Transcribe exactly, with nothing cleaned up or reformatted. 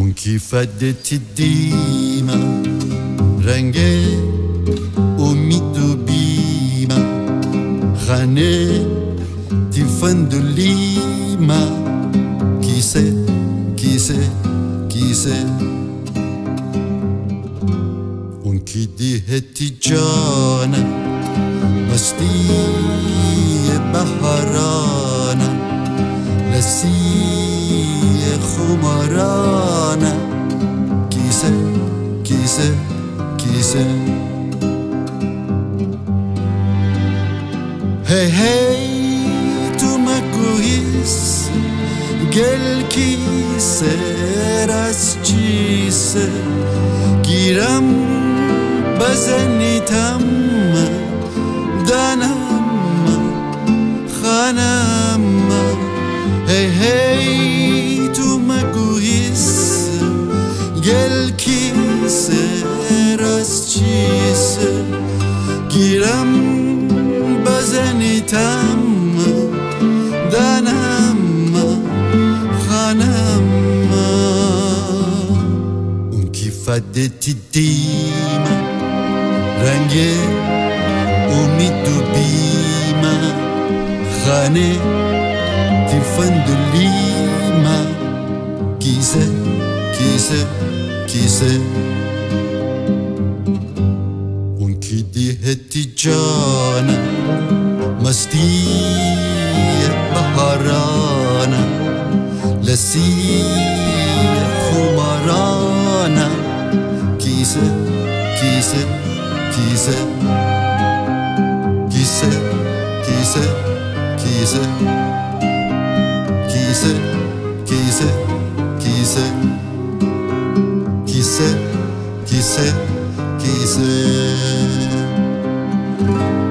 اون کی فدت دیما رنگ امید و بیما خانه تفندلیما کیسه کیسه کیسه اون کی دیهتی جانا مستی بهارانا لسی خمارانا کیسه کیسه کیسه هی هی تو مگویس گل کیسه راست چیسه گیرم بزنیتم دانم خانم هی هی تو مگویس گل کیسه راست چیسه گیرم بزنیتم دانم خانم اون کی فدت دیما رنگ امید و بیما خانه تفندلیما کیسه کیسه کیسه اون کی دیهتی جانا مستی بهارانا لسی خمارانا کیسه کیسه کیسه کیسه کیسه کیسه کیسه کیسه کیسه کیسه کیسه کیسه